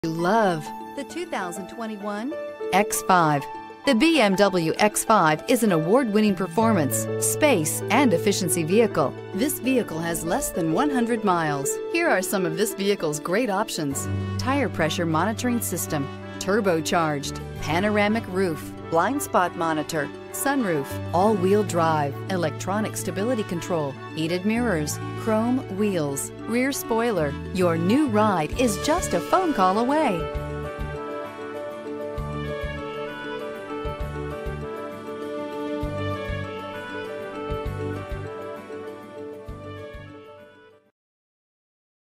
Love the 2021 X5. The BMW X5 is an award-winning performance, space, and efficiency vehicle. This vehicle has less than 100 miles. Here are some of this vehicle's great options: tire pressure monitoring system, turbocharged, panoramic roof, blind spot monitor, sunroof, all-wheel drive, electronic stability control, heated mirrors, chrome wheels, rear spoiler. Your new ride is just a phone call away.